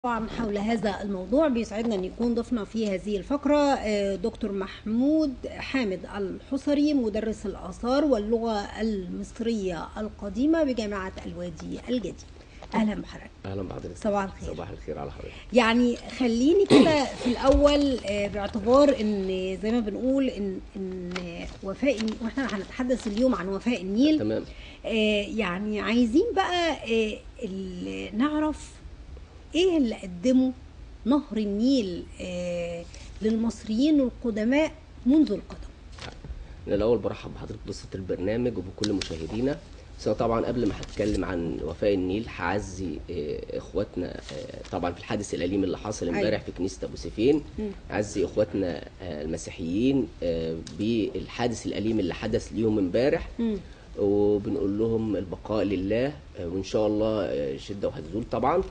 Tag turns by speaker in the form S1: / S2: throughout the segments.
S1: طبعا حول هذا الموضوع بيسعدنا ان يكون ضيفنا في هذه الفقره دكتور محمود حامد الحصري، مدرس الاثار واللغه المصريه القديمه بجامعه الوادي الجديد. اهلا بحضرتك.
S2: اهلا بحضرتك.
S1: صباح الخير.
S2: صباح الخير على حضرتك.
S1: يعني خليني كده في الاول باعتبار ان زي ما بنقول ان وفاء واحنا هنتحدث اليوم عن وفاء النيل.
S2: تمام.
S1: يعني عايزين بقى نعرف ايه اللي قدمه نهر النيل للمصريين القدماء منذ القدم.
S2: انا الاول برحب بحضرتك بقصه البرنامج وبكل مشاهدينا. بس انا طبعا قبل ما هتكلم عن وفاء النيل هعزي اخواتنا طبعا في الحادث الاليم اللي حصل امبارح في كنيسه ابو سيفين. اعزي اخواتنا المسيحيين بالحادث الاليم اللي حدث ليهم امبارح، وبنقول لهم البقاء لله وان شاء الله شده وهتزول طبعا.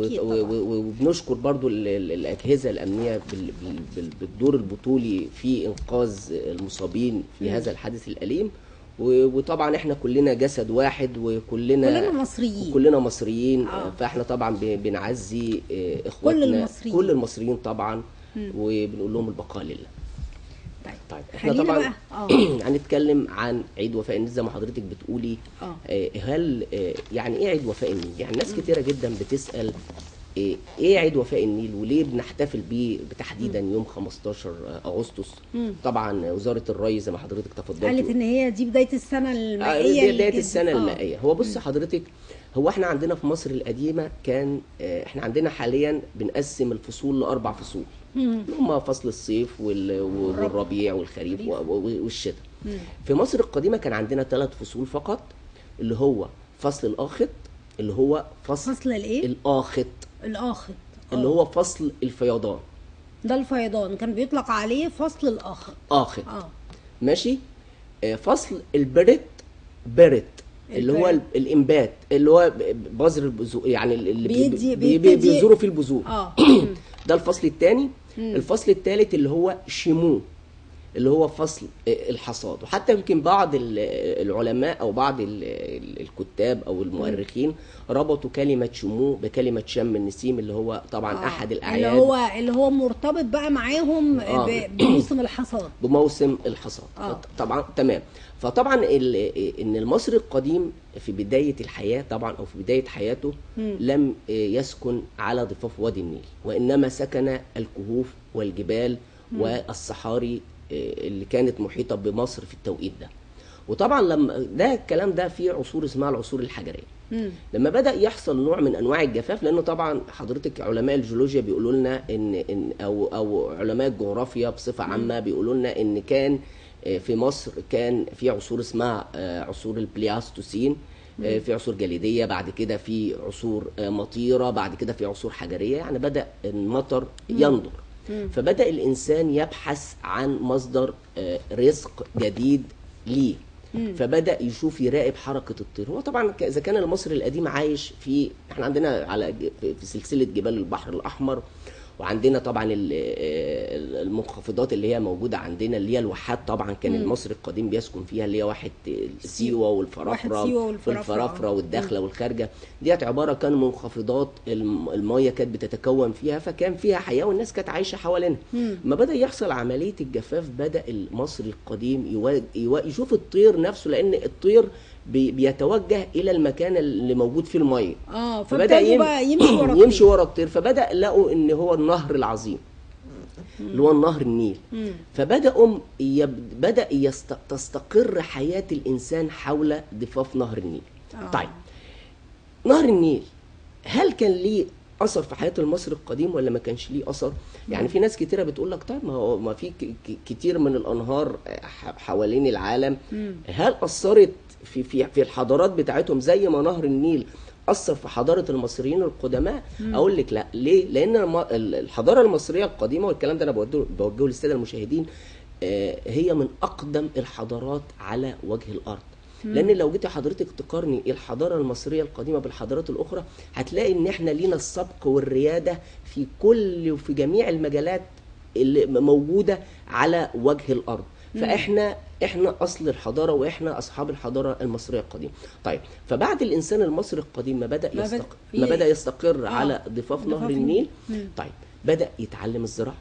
S2: وبنشكر برضو الاجهزه الامنيه بالدور البطولي في انقاذ المصابين في هذا الحادث الاليم. وطبعا احنا كلنا جسد واحد وكلنا
S1: مصريين،
S2: كلنا مصريين. فاحنا طبعا بنعزي اخواتنا كل المصريين طبعا، وبنقول لهم البقاء لله. طيب احنا طبعا هنتكلم عن عيد وفاء النيل زي ما حضرتك بتقولي. هل يعني ايه عيد وفاء النيل؟ يعني ناس كتيره جدا بتسال ايه عيد وفاء النيل وليه بنحتفل بيه تحديدا يوم 15 اغسطس. طبعا وزاره الري زي ما حضرتك تفضلتي
S1: قالت ان هي دي بدايه السنه المائيه.
S2: بدايه السنه المائيه. هو بص حضرتك، هو احنا عندنا في مصر القديمه كان احنا عندنا حاليا بنقسم الفصول لاربع فصول، هم فصل الصيف والربيع والخريف والشتاء. في مصر القديمه كان عندنا 3 فصول فقط، اللي هو فصل الاخت، اللي هو فصل
S1: الايه؟
S2: الاخت اللي هو فصل الفيضان.
S1: ده الفيضان كان بيطلق عليه فصل الاخت.
S2: ماشي. فصل البرت اللي هو الانبات، اللي هو بذر البذور، يعني اللي بيزوروا فيه البذور. ده الفصل الثاني. الفصل الثالث اللي هو شمو، اللي هو فصل الحصاد. وحتى يمكن بعض العلماء او بعض الكتاب او المؤرخين ربطوا كلمه شمو بكلمه شم النسيم، اللي هو طبعا احد الاعياد
S1: اللي هو مرتبط بقى معاهم بموسم الحصاد.
S2: بموسم الحصاد. طبعا تمام. فطبعا ان المصري القديم في بدايه الحياه طبعا او في بدايه حياته لم يسكن على ضفاف وادي النيل، وانما سكن الكهوف والجبال والصحاري اللي كانت محيطه بمصر في التوقيت ده. وطبعا لما ده الكلام ده في عصور اسمها العصور الحجريه. لما بدا يحصل نوع من انواع الجفاف، لانه طبعا حضرتك علماء الجيولوجيا بيقولوا لنا ان او علماء الجغرافيا بصفه عامه بيقولوا لنا ان كان في مصر كان في عصور اسمها عصور البلياستوسين، في عصور جليديه، بعد كده في عصور مطيره، بعد كده في عصور حجريه. يعني بدا المطر ينضر، فبدأ الإنسان يبحث عن مصدر رزق جديد ليه. فبدأ يشوف يراقب حركة الطير. هو طبعا إذا كان المصري القديم عايش احنا عندنا في سلسلة جبال البحر الأحمر، وعندنا طبعا المنخفضات اللي هي موجوده عندنا، اللي هي الواحات. طبعا كان المصري القديم بيسكن فيها، اللي هي واحه سيوه والفرافره والداخله والخارجه. ديت عباره كان منخفضات الميه كانت بتتكون فيها، فكان فيها حياه والناس كانت عايشه حوالينها. ما بدا يحصل عمليه الجفاف، بدا المصري القديم يشوف الطير نفسه، لان الطير بيتوجه الى المكان اللي موجود فيه الميه.
S1: فبدا
S2: يمشي ورا الطير. فبدا لقوا ان هو النهر العظيم اللي هو النهر النيل. فبداوا تستقر حياه الانسان حول ضفاف نهر النيل. طيب نهر النيل هل كان ليه اثر في حياه المصري القديم ولا ما كانش ليه اثر؟ يعني في ناس كتيره بتقول لك طيب ما في كتير من الانهار حوالين العالم، هل اثرت في الحضارات بتاعتهم زي ما نهر النيل اثر في حضاره المصريين القدماء؟ اقول لك لا. ليه؟ لان الحضاره المصريه القديمه، والكلام ده انا بوجهه للساده المشاهدين، هي من اقدم الحضارات على وجه الارض. لان لو جيتي حضرتك تقارني الحضاره المصريه القديمه بالحضارات الاخرى، هتلاقي ان احنا لينا السبق والرياده في كل وفي جميع المجالات اللي موجوده على وجه الارض. فاحنا احنا اصل الحضاره واحنا اصحاب الحضاره المصريه القديمه. طيب فبعد الانسان المصري القديم ما بدا يستقر على ضفاف نهر النيل. طيب بدا يتعلم الزراعه.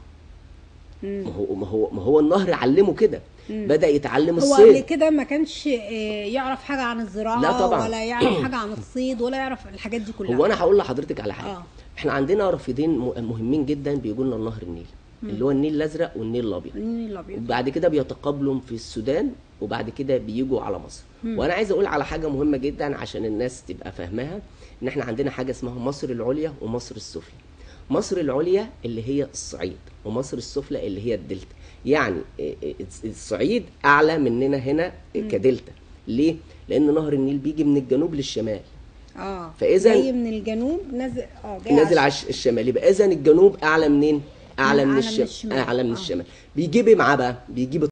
S2: ما هو النهر علمه كده. بدا يتعلم الصيد.
S1: هو قبل كده ما كانش يعرف حاجه عن الزراعه،
S2: لا طبعا.
S1: ولا يعرف حاجه عن الصيد، ولا يعرف الحاجات دي كلها.
S2: هو انا هقول لحضرتك على حاجه. احنا عندنا رافدين مهمين جدا بيجوا لنا نهر النيل، اللي هو النيل الازرق والنيل الابيض. وبعد كده بيتقابلوا في السودان، وبعد كده بيجوا على مصر. وانا عايز اقول على حاجه مهمه جدا عشان الناس تبقى فاهماها، ان احنا عندنا حاجه اسمها مصر العليا ومصر السفلى. مصر العليا اللي هي الصعيد، ومصر السفلى اللي هي الدلتا. يعني الصعيد اعلى مننا هنا كدلتا. ليه؟ لان نهر النيل بيجي من الجنوب للشمال.
S1: فاذا جاي من الجنوب
S2: نازل على الشمال، يبقى اذا الجنوب اعلى منين؟ اعلى من الشمال. اعلى من الشمال. بيجيب ايه معاه بقى؟ بيجيب